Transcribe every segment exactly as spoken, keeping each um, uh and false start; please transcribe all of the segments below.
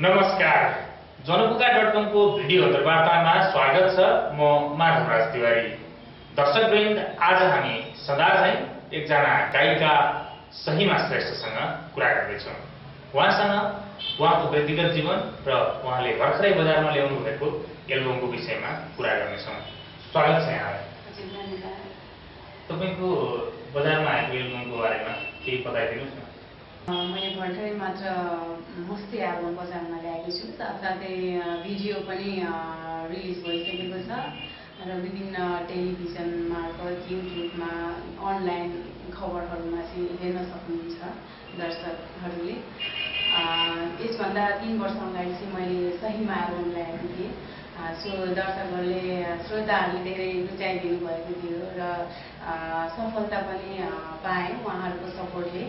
नमस्कार, जनपुका डट कम को भिडियो अन्तर्वार्तामा स्वागत छ। म माधवराज तिवारी। दर्शकवृन्द, आज हामी सदा झैं एकजना गायिका सहिमा श्रेष्ठसँग कुरा गर्दैछौँ। उहाँसँग उहाँको व्यक्तिगत जीवन र उहाँले भर्खरै बजारमा ल्याउनु भएको एल्बमको विषयमा कुरा गर्नेछौँ। स्वागत छ यहाँलाई। तपाईको बजारमा आएको एल्बमको बारेमा केही बताइदिनुहोस् न। मैले भर्खरै मात्र मस्ती एल्बम बजारमा ल्याएको छु। साथसाथै भिडियो पनि रिलिज भइसकेको छ र विभिन्न टेलिभिजन मार्फत युट्युबमा अनलाइन खबरहरूमा चाहिँ हेर्न सक्नुहुन्छ दर्शकहरूले। यसभन्दा तीन वर्ष अगाडि चाहिँ मैले सहिमा एल्बम ल्याएको थिएँ। सो दर्शकहरूले श्रोताहरूले धेरै रुचाइदिनु भएको थियो र सफलता पनि पाएँ उहाँहरूको सपोर्टले।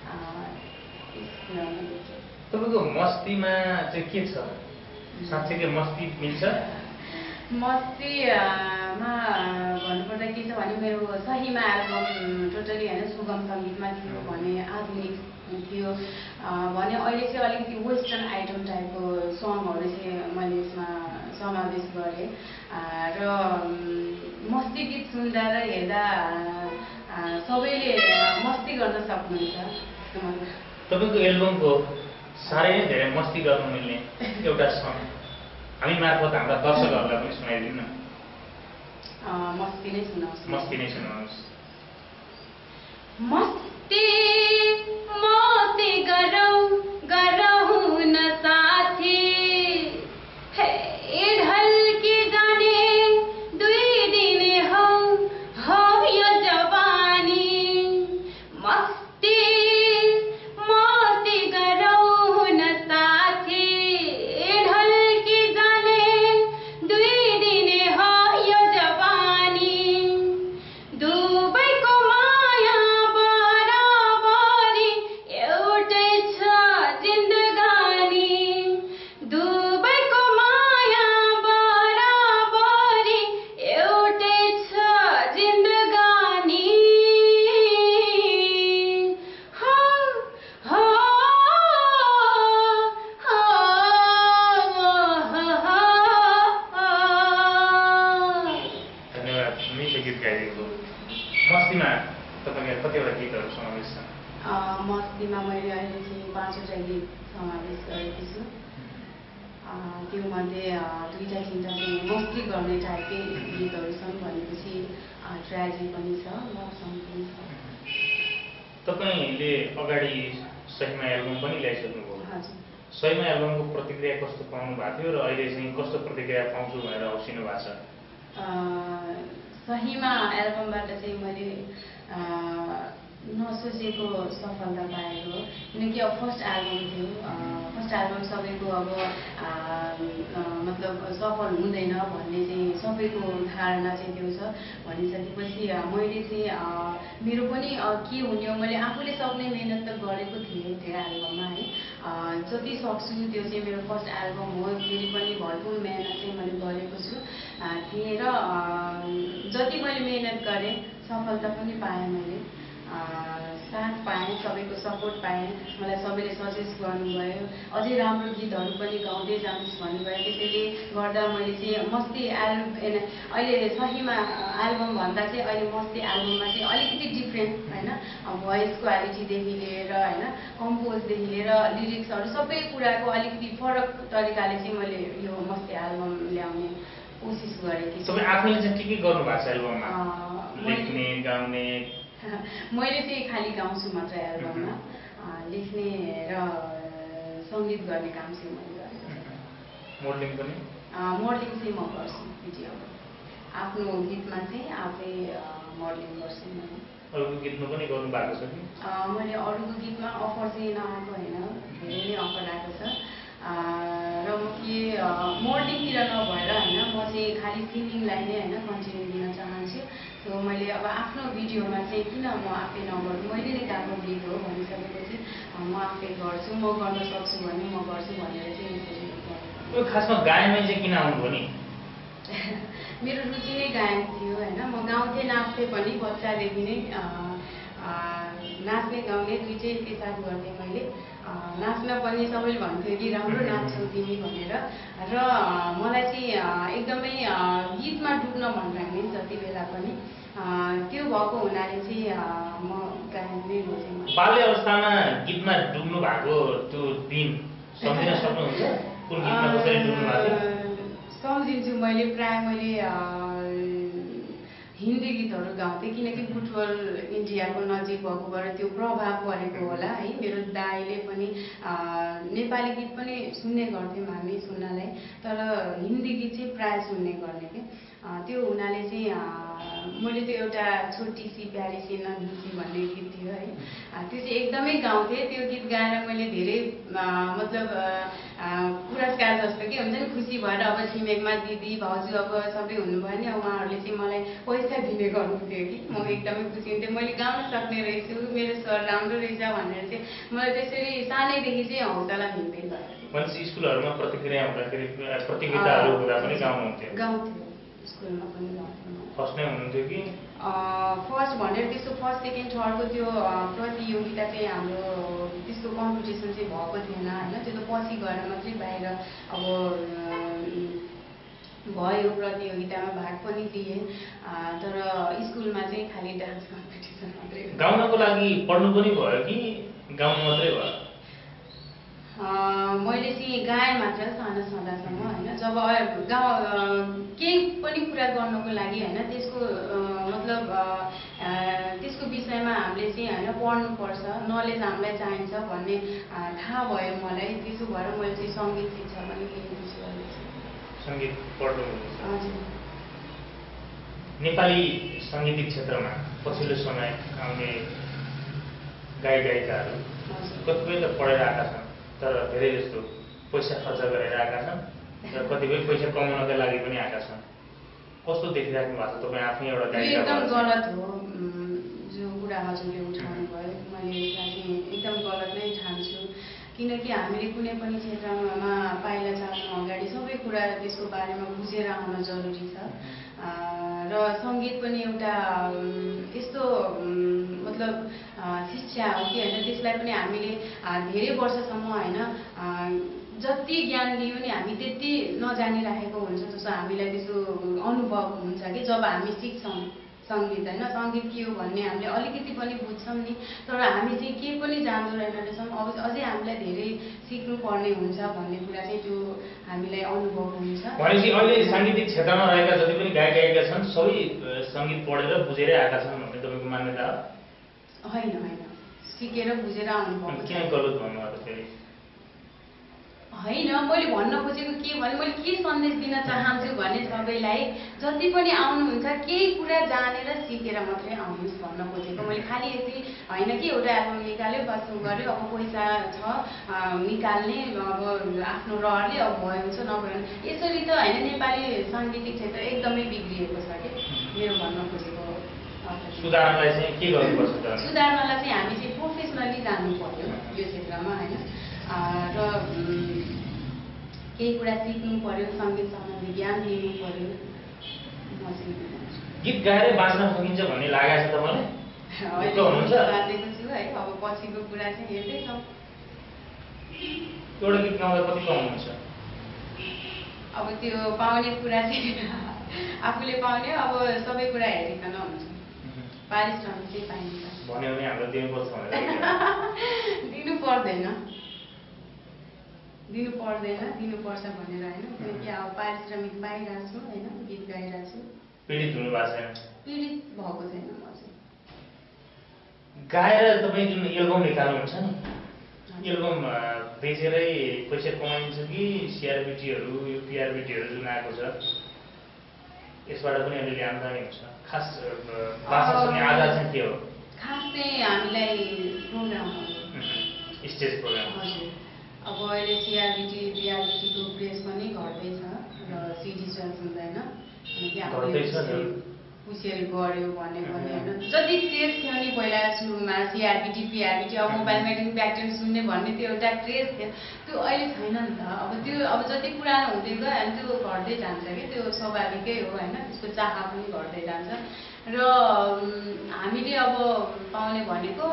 तपाईको मस्तीमा चाहिँ के छ? साँच्चै मस्ती मिल्छ? मस्तीमा भन्नुपर्दा के छ भने मेरो सहिमा एल्बम टोटली होइन सुगम सङ्गीतमा थियो भने आधुनिक थियो भने अहिले चाहिँ अलिकति वेस्टर्न आइटम टाइपको सङहरू चाहिँ मैले यसमा समावेश गरेँ र मस्ती गीत सुन्दा र हेर्दा सबैले मस्ती गर्न सक्नुहुन्छ। तपाईको एल्बमको साह्रै नै धेरै मस्ती गर्न मिल्ने एउटा सङ हामी मार्फत हाम्रा दर्शकहरूलाई पनि सुनाइदिनु न। मस्ती नै सुनाउँछु। मस्ती नै सुनाउनुहोस्। मस्ती मस्ती गरौँ गरौँ न साथी, हे ढल्की जाने दुई दिने हौ हौ यो जवानी। मस्ती मस्ती गरौँ न साथी, ढल्की जाने दुई दिने हौ यो जवानी। दुबैको माया बराबरी एउटै छ जिन्दगानी। दुबैको माया बराबरी एउटै छ जिन्दगानी। हो हो हो धन्यवाद। मिठो गीत गाइदिएको। मस्तीमा तपाईँका कतिवटा गीतहरू समावेश छ? मस्तीमा मैले अहिले चाहिँ पाँचवटा गीत समावेश गरेको छु। त्योमध्ये दुईवटा तिनवटा चाहिँ मस्ती गर्ने टाइपकै गीतहरू छन् भनेपछि ट्रेजेडी पनि छ, लभ सङ पनि छ। तपाईँले अगाडि सहिमा एल्बम पनि ल्याइसक्नुभयो। हजुर। सहिमा एल्बमको प्रतिक्रिया कस्तो पाउनु भएको थियो र अहिले चाहिँ कस्तो प्रतिक्रिया पाउँछु भनेर औसिनु भएको छ? सहिमा एल्बमबाट चाहिँ मैले नसोचेको सफलता पाएको हो। किनकि अब फर्स्ट एल्बम थियो। फर्स्ट एल्बम सबैको अब मतलब सफल हुँदैन भन्ने चाहिँ सबैको धारणा चाहिँ त्यो छ। भनिसकेपछि मैले चाहिँ मेरो पनि के हुने हो, मैले आफूले सक्ने मिहिनेत त गरेको थिएँ त्यो एल्बममा है। जति सक्छु त्यो चाहिँ मेरो फर्स्ट एल्बम हो, फेरि पनि भरपुर मेहनत चाहिँ मैले गरेको छु थिएँ र जति मैले मेहनत गरेँ सफलता पनि पाएँ। मैले साथ पाएँ, सबैको सपोर्ट पाएँ। मलाई सबैले सजेस्ट गर्नुभयो, अझै राम्रो गीतहरू पनि गाउँदै जानुहोस् भन्नुभयो। त्यसैले गर्दा मैले चाहिँ मस्ती एल्बम अहिले सहिमा एल्बम भन्दा चाहिँ अहिले मस्ती एल्बममा चाहिँ अलिकति डिफ्रेन्ट होइन, भोइस क्वालिटीदेखि लिएर होइन कम्पोजदेखि लिएर लिरिक्सहरू सबै कुराको अलिकति फरक तरिकाले चाहिँ मैले यो मस्ती एल्बम ल्याउने कोसिस गरेकी छु। तपाईँ आफैले चाहिँ के के गर्नु भएको छ एल्बममा? लेख्ने, गाउने? मैले चाहिँ खालि गाउँछु मात्र एल्बममा। लेख्ने र सङ्गीत गर्ने काम चाहिँ मैले गरेको छु। मोडलिङ पनि? मोडलिङ चाहिँ म गर्छु। भिडियो आफ्नो गीतमा चाहिँ आफै मोडलिङ गर्छु मैले। अरूको गीतमा पनि गर्नु भएको छ कि? मैले अरूको गीतमा अफर चाहिँ नआएको होइन, धेरै नै अफर आएको छ र म के मोडलिङतिर नभएर होइन, म चाहिँ खालि सिङ्गिङलाई नै होइन कन्टिन्यू दिन चाहन्छु। सो मैले अब आफ्नो भिडियोमा चाहिँ किन म आफै नगर्छु, मैले नै गाएको गीत हो भनिसकेपछि म आफै गर्छु, म गर्न सक्छु भने म गर्छु भनेर चाहिँ यसरी गरेको। खासमा गायनमा चाहिँ किन आउनुभयो नि? मेरो रुचि नै गायन थियो होइन। म गाउँथेँ, नाच्थेँ पनि बच्चादेखि नै। नाच्ने गाउने दुईटै एकैसाथ गर्थेँ मैले। नाच्न पनि सबैले भन्थ्यो कि राम्रो नाच्छौ तिमी भनेर र मलाई चाहिँ एकदमै गीतमा डुब्न मन लाग्ने जति बेला पनि त्यो भएको हुनाले चाहिँ म गायन नै रोजेँ। बाल्य अवस्थामा गीतमा डुब्नु भएको त्यो दिन सम्झिन सक्नुहुन्छ? कुन गीतमा कसरी डुब्नु भएको थियो? सम्झिन्छु। मैले प्राय मैले हिन्दी गीतहरू गाउँथेँ किनकि बुटवल इन्डियाको नजिक भएकोबाट त्यो प्रभाव परेको होला है। मेरो दाइले पनि नेपाली गीत पनि सुन्ने गर्थ्यौँ हामी सुन्नलाई, तर हिन्दी गीत चाहिँ प्राय सुन्ने गर्ने के। त्यो हुनाले चाहिँ मैले त्यो एउटा छोटी सी प्यारी सी नन्ही सी भन्ने गीत थियो है, त्यो चाहिँ एकदमै गाउँथेँ। त्यो गीत गाएर मैले धेरै मतलब पुरस्कार जस्तो के हुन्छ नि खुसी भएर अब छिमेकमा दिदी भाउजू अब सबै हुनुभयो नि उहाँहरूले चाहिँ मलाई पैसा दिने गर्नुहुन्थ्यो कि म एकदमै खुसी हुन्थेँ। मैले गाउन सक्ने रहेछु, मेरो स्वर राम्रो रहेछ भनेर चाहिँ मलाई त्यसरी सानैदेखि चाहिँ हौसला मिल्दै गयो। मान्छे स्कुलहरूमा प्रतिक्रिया हुँदाखेरि प्रतियोगिताहरू हुँदा पनि गाउनुहुन्थ्यो? गाउँथ्यो, स्कुलमा पनि गाउँथ्यो। फर्स्ट नै हुनुहुन्थ्यो कि फर्स्ट भनेर त्यस्तो फर्स्ट सेकेन्ड थर्डको त्यो प्रतियोगिता चाहिँ हाम्रो त्यस्तो कम्पिटिसन चाहिँ भएको थिएन होइन। त्यो त पछि गएर मात्रै बाहिर अब भयो, प्रतियोगितामा भाग पनि लिएँ, तर स्कुलमा चाहिँ खालि डान्स कम्पिटिसन मात्रै। गाउनको लागि पढ्नु पनि भयो कि गाउनु मात्रै भयो? मैले चाहिँ गाएँ मात्र सानो छँदासम्म होइन। जब गाउँ केही पनि कुरा गर्नको लागि होइन त्यसको मतलब त्यसको विषयमा हामीले चाहिँ होइन पढ्नुपर्छ, नलेज हामीलाई चाहिन्छ भन्ने थाहा भयो मलाई। त्यसो भएर मैले चाहिँ सङ्गीत शिक्षा पनि लिएको छु। सङ्गीत पढ्नुहुन्छ? हजुर। नेपाली सङ्गीतिक क्षेत्रमा पछिल्लो समय आउने गायक गायिकाहरू कतिपय त पढेर आएका छन् तर धेरै जस्तो पैसा खर्च गरेर आएका छन् र कतिपय पैसा कमाउनका लागि पनि आएका छन्। कस्तो देखिराख्नु भएको छ तपाईँ आफ्नै एउटा गायिका? एकदम गलत हो जो कुरा हजुरले उठाउनु भयो, मैले यसलाई चाहिँ एकदम गलत नै ठान्छु। किनकि हामीले कुनै पनि क्षेत्रमा पाइला चाल्नु अगाडि सबै कुरा त्यसको बारेमा बुझेर आउन जरुरी छ र सङ्गीत पनि एउटा यस्तो मतलब शिक्षा हो कि होइन, त्यसलाई पनि हामीले धेरै वर्षसम्म होइन जति ज्ञान लियो नि हामी त्यति नजानिराखेको हुन्छ जस्तो हामीलाई त्यस्तो अनुभव हुन्छ कि जब हामी सिक्छौँ सङ्गीत होइन। सङ्गीत के हो भन्ने हामीले अलिकति पनि बुझ्छौँ नि, तर हामी चाहिँ के पनि जान्दो रहेन रहेछौँ, अब अझै हामीलाई धेरै सिक्नुपर्ने हुन्छ भन्ने कुरा चाहिँ त्यो हामीलाई अनुभव हुन्छ। भनेपछि अहिले साङ्गीतिक क्षेत्रमा रहेका जति पनि गायक गायिका छन् सबै सङ्गीत पढेर बुझेरै आएका छन् भन्ने तपाईँको मान्यता हो? होइन होइन, सिकेर बुझेर आउनुभएको। किन गलत भन्नुभएको फेरि? होइन, मैले भन्न खोजेको के भने मैले के सन्देश दिन चाहन्छु भने सबैलाई जति पनि आउनुहुन्छ केही कुरा जानेर सिकेर मात्रै आउनुहोस् भन्न खोजेको। मैले खालि यति होइन कि एउटा एल्बम निकाल्यो बस गऱ्यो अब पैसा छ निकाल्ने अब आफ्नो रहरले अब भयो हुन्छ नभए यसरी त होइन। नेपाली साङ्गीतिक क्षेत्र एकदमै बिग्रिएको छ कि मेरो भन्न खोजेको। सुधार्नलाई चाहिँ के गर्नुपर्छ त? सुधार्नलाई चाहिँ हामी चाहिँ प्रोफेसनली जानु पर्यो यो क्षेत्रमा होइन र केही कुरा सिक्नु पर्यो, सङ्गीत सम्बन्धी ज्ञान लिनु पर्यो। गीत गाएरै बाँच्न सकिन्छ भन्ने लागेको छ तपाईँलाई? बाँचेको छु है, अब पछिको कुरा चाहिँ हेर्दैछौँ। एउटा गीत गाउँदा कति कमाउनुहुन्छ? अब त्यो पाउने कुरा चाहिँ आफूले पाउने अब सबै कुरा हेरिकन हुन्छ। पारिश्रमिक चाहिँ पाइन्छ भन्यो भने हाम्रो दिनुपर्छ भनेर दिनु पर्दैन दिनु पर्दैन दिनुपर्छ भनेर होइन। किनकि अब पारिश्रमिक पाइरहेको छु होइन, गीत गाइरहेको छु। पीडित हुनु भएको छैन? पीडित भएको छैन म चाहिँ। गाएर तपाईँ जुन एल्बम निकाल्नुहुन्छ नि, एल्बम बेचेरै पैसा कमाइन्छ कि सिआरबिटीहरू यो पिआरबिटीहरू जुन आएको छ यसबाट पनि अलिअलि आम्दानी हुन्छ? खास भाषा सुन्ने आधार चाहिँ के हो? खास चाहिँ हामीलाई प्रोग्राम हो, स्टेज प्रोग्राम। हजुर। अब अहिले सिआरबिटी पिआरबिटीको प्रेस पनि घट्दैछ र सिडी सेल्स हुँदैन किनकि हामीले पुसेर गऱ्यो भन्ने भन्ने होइन। जति क्रेज थियो नि पहिला सुरुमा सिआरबिटी पिआरबिटी अब मोबाइलमा ब्याक्टेन सुन्ने भन्ने त्यो एउटा क्रेज थियो, त्यो अहिले छैन नि त। अब त्यो अब जति पुरानो हुँदै गयो अनि त्यो घट्दै जान्छ कि त्यो स्वाभाविकै हो होइन, त्यसको चाह पनि घट्दै जान्छ र हामीले अब पाउने भनेको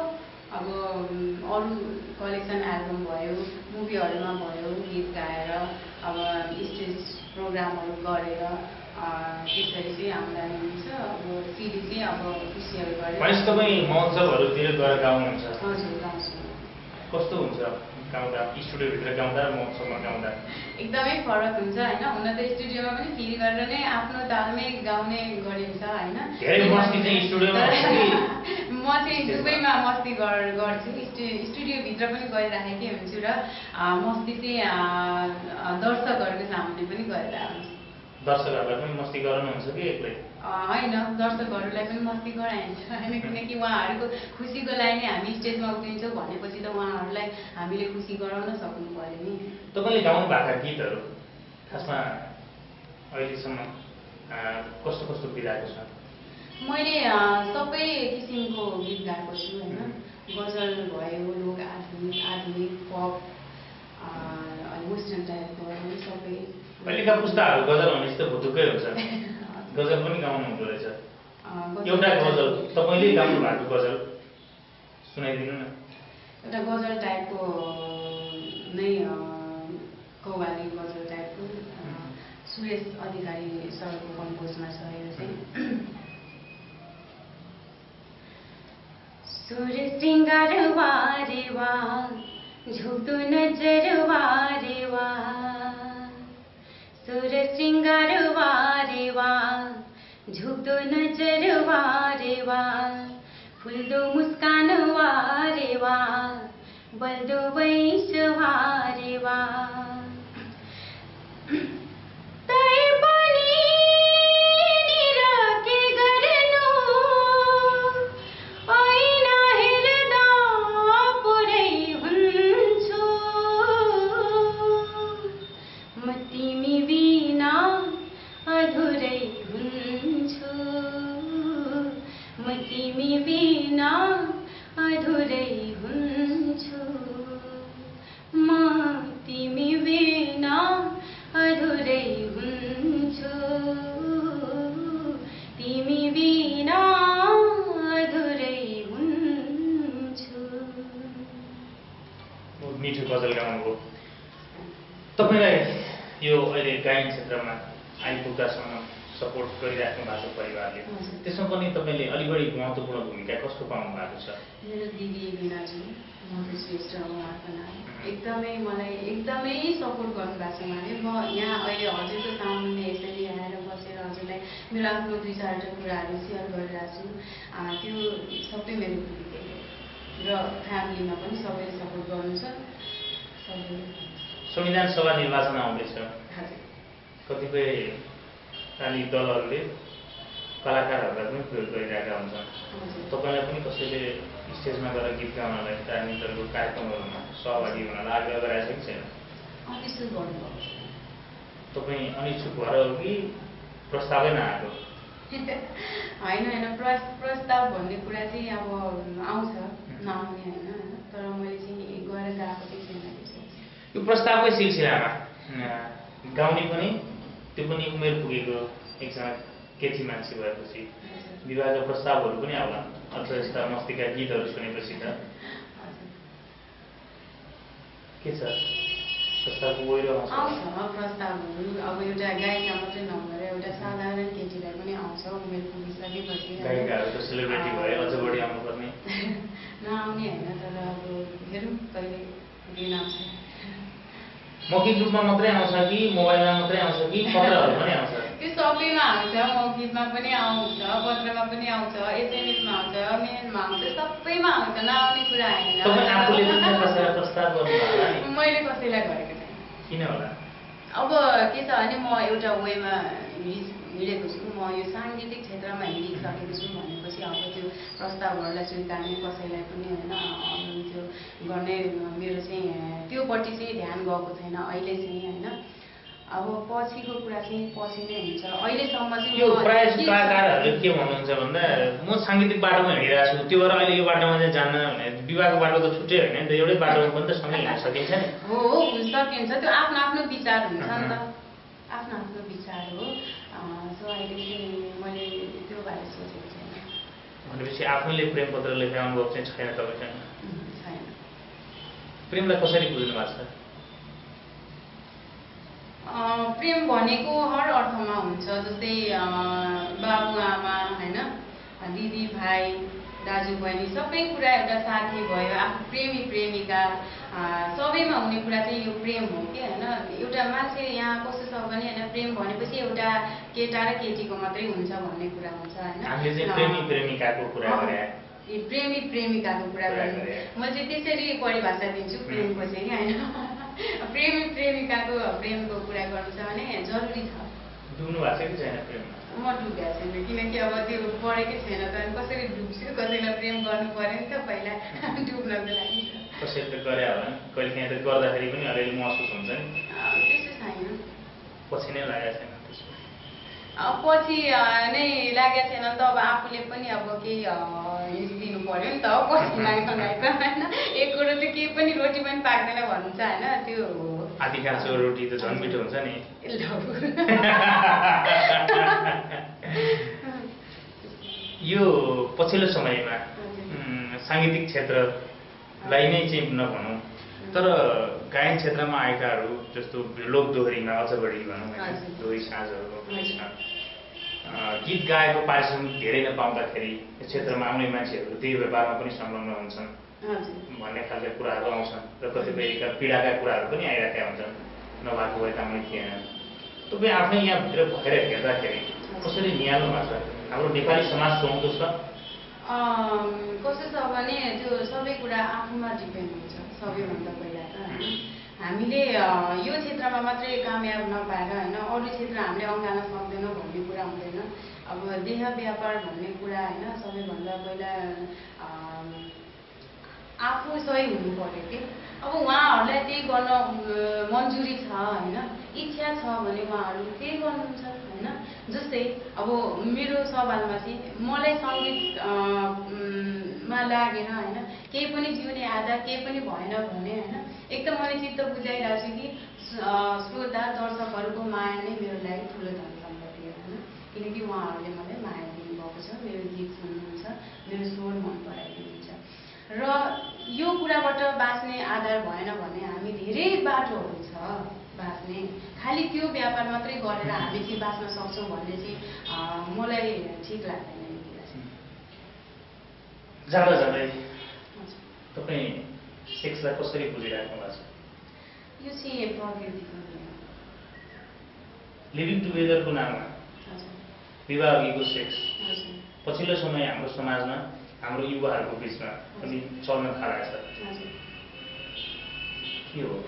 अब अरू कलेक्सन एल्बम भयो, मुभीहरूमा भयो, गीत गाएर अब स्टेज प्रोग्रामहरू गरेर त्यसरी चाहिँ आम्दानी हुन्छ। अब सिडी चाहिँ अब पिसिएल गरेर। भनेपछि तपाईँ महोत्सवहरूतिर गएर गाउनुहुन्छ? हजुर, गाउँछु। कस्तो हुन्छ गाउँदा, स्टुडियोभित्र गाउँदा र महोत्सवमा गाउँदा? एकदमै फरक हुन्छ होइन। हुन त स्टुडियोमा पनि फिल गरेर नै आफ्नो तालमै गाउने गरिन्छ होइन। धेरै मस्ती चाहिँ स्टुडियोमा म चाहिँ दुवैमा मस्ती गर्छु। स्टुडियोभित्र पनि गरिराखेकै हुन्छु र मस्ती चाहिँ दर्शकहरूको सामुन्ने पनि गरिरहेको हुन्छु। दर्शकहरूलाई पनि मस्ती गराउनुहुन्छ कि एक्लै? होइन, दर्शकहरूलाई पनि मस्ती गराइन्छ होइन, किनकि उहाँहरूको खुसीको लागि नै हामी स्टेजमा उक्लिन्छौँ भनेपछि त उहाँहरूलाई हामीले खुसी गराउन सक्नु पर्यो नि। तपाईँले गाउनु भएका गीतहरू खासमा अहिलेसम्म कस्तो कस्तो बिताएको छ? मैले सबै किसिमको गीत गाएको छु होइन। गजल भयो, लोक आधुनिक आधुनिक पप, वेस्टर्न टाइपको सबै। अहिलेका पुस्ताहरू गजल भनेपछि त भुतुकै हुन्छ, गजल पनि गाउनु हुँदो रहेछ। एउटा गजल तपाईँले गाउनु भएको गजल सुनाइदिनु न। एउटा गजल टाइपको नै कव्वाली गजल टाइपको सुरेश अधिकारी सरको कम्पोजमा छ यो चाहिँ। सुर श्रृङ्गार वारे वा झुक्दो नजर वारे वा, सुर श्रृङ्गार वारे वा झुक्दो नजर वारे वा, फुल्दो मुस्कान वारे वा बल्दो वैश वारे वा, तै पनि निरके गर्नु ऐना हेर्दा पुरै हुन्छु, म तिमी बिना अधुरै हुन्छु, म तिमी बिना अधुरै हुन्छु, म तिमी बिना अधुरै हुन्छु, तिमी बिना अधुरै हुन्छु। बहुत मिठो गजल गाउनुभयो। तपाईँलाई यो अहिले गायन क्षेत्रमा आइपुग्दासम्म सपोर्ट गरिराख्नु भएको परिवारले, त्यसमा पनि तपाईँले अलि बढी महत्त्वपूर्ण भूमिका कस्तो पाउनु भएको छ? मेरो दिदी बिनाजु मधु श्रेष्ठ उहाँको नाम एकदमै मलाई एकदमै सपोर्ट गर्नुभएको छ उहाँले। म यहाँ अहिले हजुरको सामुन्ने यसरी आएर बसेर हजुरलाई मेरो आफ्नो दुई चारवटा कुराहरू सेयर गरिरहेको छु। त्यो सबै मेरो दिदीले र फ्यामिलीमा पनि सबैले सपोर्ट गर्नुहुन्छ। सबैले संविधान सभा निर्वाचन आउँदैछ। हजुर, कतिपय राजनीतिक दलहरूले कलाकारहरूलाई पनि प्रयोग गरिरहेका हुन्छन्। तपाईँलाई पनि कसैले स्टेजमा गएर गीत गाउनलाई राजनीतिक दलको कार्यक्रमहरूमा सहभागी हुनलाई आग्रह गराएको छ कि छैन? अनिश्चित गर्नुभएको छ। तपाईँ अनिच्छुक भएर हो कि प्रस्तावै नआएको? होइन होइन, प्रस् प्रस्ताव भन्ने कुरा चाहिँ अब आउँछ, नआउने होइन, तर मैले चाहिँ गएर गएको चाहिँ छैन। यो प्रस्तावकै सिलसिलामा गाउने पनि, त्यो पनि उमेर पुगेको एकजना केटी मान्छे भएपछि विवाहका प्रस्तावहरू पनि आउला अझ यस्ता मस्तीका गीतहरू सुनेपछि त के छ प्रस्तावको गहिरो आउँछ? प्रस्तावहरू अब एउटा गायिका मात्रै नभएर एउटा साधारण केटीलाई पनि आउँछ उमेर पुगिसकेपछि। गायिकाहरू त सेलिब्रेटी भए अझ बढी आउनुपर्ने। नआउने होइन, तर अब हेरौँ कहिले दिन आउँछ। मौखिक रूपमा मात्रै आउँछ कि मोबाइलमा मात्रै आउँछ कि पत्रहरू पनि आउँछ? त्यो सबैमा आउँछ, मौखिकमा पनि आउँछ, पत्रमा पनि आउँछ, एसएमएसमा आउँछ, मेलमा आउँछ, सबैमा आउँछ, नआउने कुरा होइन। तपाईँ आफूले पनि कसैलाई प्रस्ताव गर्नु होला नि? मैले कसैलाई गरेको छैन। किन होला? अब के छ भने म एउटा वेमा हिँडेको छु, म यो साङ्गीतिक क्षेत्रमा हिँडिसकेको छु भनेपछि अब त्यो प्रस्तावहरूलाई स्वीकार्ने कसैलाई पनि होइन, त्यो गर्ने मेरो चाहिँ त्योपट्टि चाहिँ ध्यान गएको छैन अहिले चाहिँ होइन। अब पछिको कुरा चाहिँ पछि नै हुन्छ। अहिलेसम्म चाहिँ यो प्रायः कलाकारहरूले के भन्नुहुन्छ भन्दा म साङ्गीतिक बाटोमा हिँडिरहेको छु, त्यो भएर अहिले यो बाटोमा चाहिँ जान्न भने विवाहको बाटो त छुट्टै होइन नि त, एउटै बाटोमा पनि त सँगै हिँड्न सकिन्छ नि। हो हो, सकिन्छ, त्यो आफ्नो आफ्नो विचार हुन्छ नि त, आफ्नो आफ्नो विचार हो। सो अहिले चाहिँ मैले त्यो बारे सोचेको छैन। भनेपछि आफैले प्रेम पत्र लेख्ने अनुभव चाहिँ छैन तपाईँसँग? छैन। प्रेमलाई कसरी बुझ्नु भएको छ? प्रेम भनेको हर अर्थमा हुन्छ, जस्तै बाबुआमा होइन, दिदी भाइ दाजुबहिनी सबै कुरा एउटा साथी भयो, आफू प्रेमी प्रेमिका सबैमा हुने कुरा चाहिँ यो प्रेम हो कि होइन। एउटा मान्छे यहाँ कस्तो छ भने होइन, प्रेम भनेपछि एउटा केटा र केटीको मात्रै हुन्छ भन्ने कुरा हुन्छ होइन। प्रेमी प्रेमिकाको कुरा गरे प्रेमी प्रेमिकाको कुरा गरे म चाहिँ त्यसरी परिभाषा दिन्छु प्रेमको चाहिँ होइन। प्रेमी प्रेमिकाको प्रेमको कुरा गर्नु छ भने जरुरी छ। डुब्नु भएको छ कि छैन प्रेममा? म डुबेको छैन, किनकि अब त्यो पढेकै छैन त, अनि कसरी डुब्छु? कसैलाई प्रेम गर्नु पर्यो नि त पहिला डुब्नको लागि। कसैले त गरे होला नि, कहिले काहीँ त गर्दाखेरि पनि अलिअलि महसुस हुन्छ नि? त्यस्तो छैन। पछि नै लागेको छैन? पछि नै लागेको छैन त, अब आफूले पनि अब केही दिनु पर्यो नि त पछि लाग्नलाई त होइन। एक कुरो चाहिँ केही पनि रोटी पनि पाक्दैन भन्नुहुन्छ होइन, त्यो आधी काँचो रोटी त झन् मिठो हुन्छ नि। यो पछिल्लो समयमा साङ्गीतिक क्षेत्रलाई नै चाहिँ नभनौँ, तर गायन क्षेत्रमा आएकाहरू जस्तो लोकदोहोरीमा अझ बढी भनौँ होइन, दोहोरी साँझहरूको गीत गाएको पारिश्रमिक धेरै नपाउँदाखेरि यो क्षेत्रमा आउने मान्छेहरू त्यही व्यापारमा पनि संलग्न हुन्छन् भन्ने खालका कुराहरू आउँछन् र कतिपय पीडाका कुराहरू पनि आइरहेका हुन्छन्, नभएको भए कामै थिएन। तपाईँ आफै यहाँभित्र भएर हेर्दाखेरि कसरी निहाल्नु भएको छ? हाम्रो नेपाली समाज सुहाउँदो छ? कस्तो छ भने त्यो सबै कुरा आफूमा डिपेन्ड हुन्छ सबैभन्दा पहिला त होइन। हामीले यो क्षेत्रमा मात्रै कामयाब नपाएर होइन अरू क्षेत्र हामीले अँगाल्न सक्दैनौँ भन्ने कुरा हुँदैन। अब देह व्यापार भन्ने कुरा होइन, सबैभन्दा पहिला आफू सही हुनु पर्यो कि। अब उहाँहरूलाई त्यही गर्न मन्जुरी छ होइन, इच्छा छ भने उहाँहरू त्यही गर्नुहुन्छ होइन। जस्तै अब मेरो सवालमा चाहिँ मलाई सङ्गीतमा लागेर होइन केही पनि जिउने आधार केही पनि भएन भने होइन, एकदम मैले चित्त बुझाइरहेको छु कि श्रोता दर्शकहरूको माया नै मेरो लागि ठुलो धन सम्पत्ति हो होइन। किनकि उहाँहरूले मलाई माया दिनुभएको छ, मेरो गीत सुन्नुहुन्छ, मेरो स्वर मन पराइदिनुहुन्छ। र यो कुराबाट बाँच्ने आधार भएन भने हामी धेरै बाटोहरू छ बाँच्ने, खालि त्यो व्यापार मात्रै गरेर हामी चाहिँ बाँच्न सक्छौँ भन्ने चाहिँ मलाई ठिक लाग्दैन यो कुरा चाहिँ। जाँदा जाँदै तपाईँ सेक्सलाई कसरी बुझिराख्नु भएको छ? यो चाहिँ प्रकृतिको लिभिङ टुगेदरको नाममा विवाह अघिको सेक्स पछिल्लो समय हाम्रो समाजमा हाम्रो युवाहरूको बिचमा पनि चल्न थालेको छ। के हो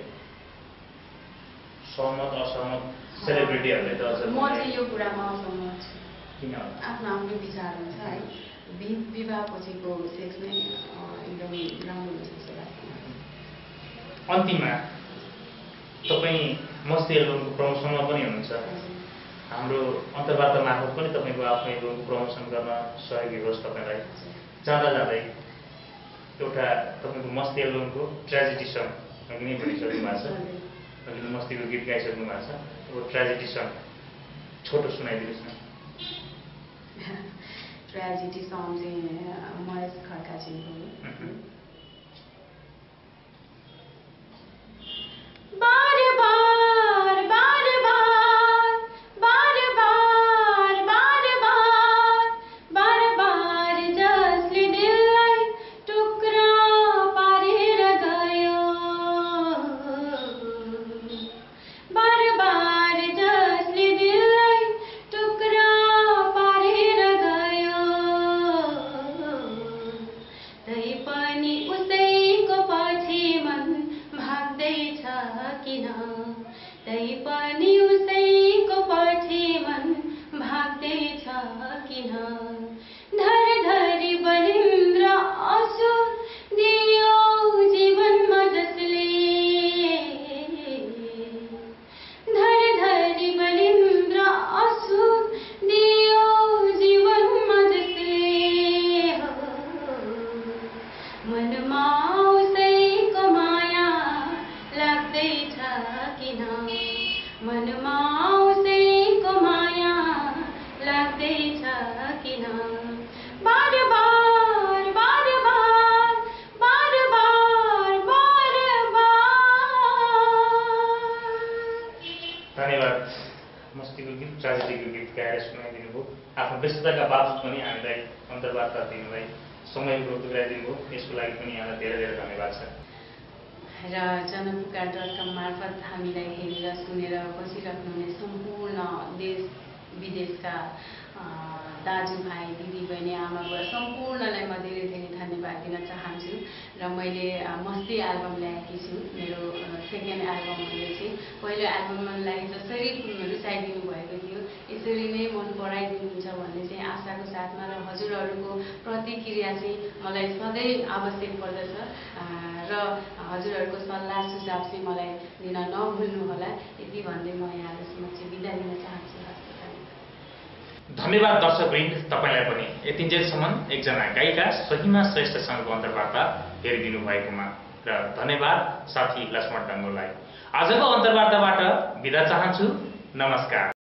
सहमत असहमत? सेलिब्रिटीहरूले त अझ म चाहिँ यो कुरामा असहमत छु। किन? आफ्नो आफ्नो विचार हुन्छ है, विवाह पछिको सेक्स नै एकदम राम्रो हुन्छ जस्तो लाग्छ। अन्तिममा तपाईँ मस्ती एल्बमको प्रमोसनमा पनि हुनुहुन्छ, हाम्रो अन्तर्वार्ता मार्फत पनि तपाईँको आफ्नो एल्बमको प्रमोसन गर्न सहयोगी होस् तपाईँलाई। जाँदा जाँदै एउटा तपाईँको मस्ती एल्बमको ट्रेजेडी सङ अघि नै भनिसक्नु भएको छ, अहिले मस्तीको गीत गाइसक्नु भएको छ, अब ट्रेजेडी सङ छोटो सुनाइदिनुहोस् न। ट्रेजेडी सङ चाहिँ महेश खड्काजीको बार बार बार बार बार बार बार बार बार बार जसले दिललाई टुक्रा पारेर गयो, बार बार जसले दिललाई टुक्रा पारेर गयो, तै पनि उसैको पछि मन भाग्दैछ किन, तै पनि उसैको पछि मन भाग्दैछ किन, धरधरी बलिन्द्र आँसु दियो जीवनमा जसले, धरधरी बलिन्द्र आँसु दियो जीवनमा जसले, मनमा उसैको माया लाग्दैछ किन, मनमा उसैको माया लाग्दैछ किन, बार बार धन्यवाद। मस्तीको गीत, ट्राजेडीको गीत गाएर सुनाइदिनु भयो। आफ्नो व्यस्तताका बावजुद पनि हामीलाई अन्तर्वार्ता दिनुलाई समय उपलब्ध गराइदिनु भयो। यसको लागि पनि यहाँलाई धेरै धेरै धन्यवाद छ। र जनपुकार डट कम मार्फत हामीलाई हेरेर सुनेर बसिराख्नुहुने सम्पूर्ण देश विदेशका दाजुभाइ दिदीबहिनी आमाबुवा सम्पूर्णलाई म धेरै धेरै धन्यवाद दिन चाहन्छु। र मैले मस्ती एल्बम ल्याएकी छु। मेरो सेकेन्ड एल्बम मैले चाहिँ पहिलो एल्बमलाई जसरी रुचाइदिनु भएको थियो यसरी नै मन पराइदिनुहुन्छ भन्ने चाहिँ आशाको साथमा र हजुरहरूको प्रतिक्रिया चाहिँ मलाई सधैँ आवश्यक पर्दछ र हजुरहरूको सल्लाह सुझाव चाहिँ मलाई दिन नभुल्नुहोला। यति भन्दै म यहाँलाई समक्ष बिदा दिन चाहन्छु। धन्यवाद दर्शकवृन्द, तपाईँलाई पनि यतिन्जेलसम्म एकजना गायिका सहिमा श्रेष्ठसँगको अन्तर्वार्ता हेरिदिनु भएकोमा र धन्यवाद साथी लक्ष्मण डङ्गोलाई। आजको अन्तर्वार्ताबाट बिदा चाहन्छु। नमस्कार।